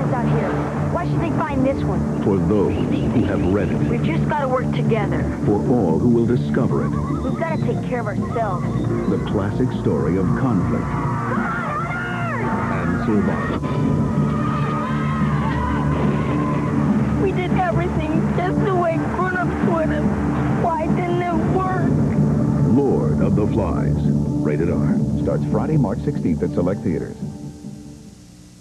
lost out here. Why should they find this one? For those who have read it. We've just got to work together. For all who will discover it. We've got to take care of ourselves. The classic story of conflict and survival. We did everything just the way grown-ups would have. Why didn't it work? Lord of the Flies. Rated R. Starts Friday, March 16th at select theaters.